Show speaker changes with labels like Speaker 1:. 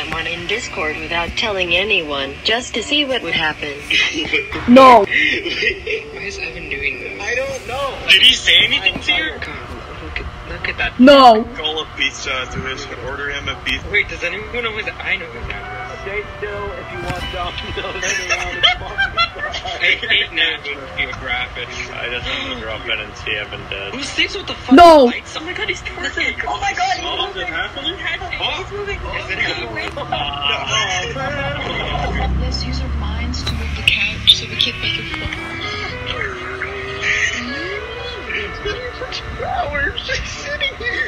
Speaker 1: someone in Discord without telling anyone, just to see what would happen.
Speaker 2: No.
Speaker 3: Why is Evan doing this?
Speaker 4: I don't know.
Speaker 5: Did he say anything to you?
Speaker 3: God, look at that.
Speaker 2: No.
Speaker 5: Call a pizza to his, order him a pizza.
Speaker 3: Wait, does anyone know who that? I know who that
Speaker 4: Stay still if you want Domino's around the
Speaker 3: is. I hate Nat Geographic.
Speaker 5: I just want to drop in and see Evan dead.
Speaker 3: Who sleeps with the fucking
Speaker 2: No.
Speaker 3: lights? Oh my god, he's twerking.
Speaker 4: Oh my god,
Speaker 5: Oh, is it happening?
Speaker 3: He's moving. Is it happening?
Speaker 6: Let's use our minds to move the couch so we can't make it fall.
Speaker 4: hours just sitting here.